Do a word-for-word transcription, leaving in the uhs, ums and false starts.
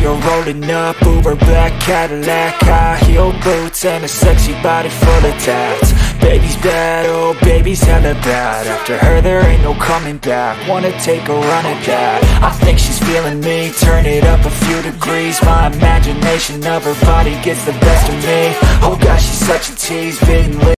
her rolling up, Uber black Cadillac, high heel boots and a sexy body full of tats. Baby's bad, oh baby's hella bad. After her there ain't no coming back. Wanna take a run at that. I think she's feeling me, turn it up a few degrees. My imagination of her body gets the best of me. Oh gosh, she's such a tease, bitten